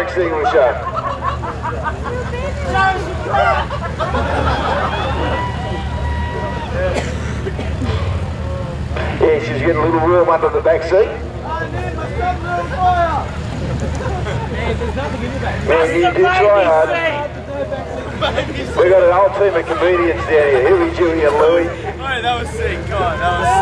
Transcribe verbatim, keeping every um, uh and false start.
extinguisher. Yeah, she's getting a little room under the back seat. Man, you did try hard. We got an old team of comedians down here. Here we Julie and Louie. Mate, that was sick. God, that was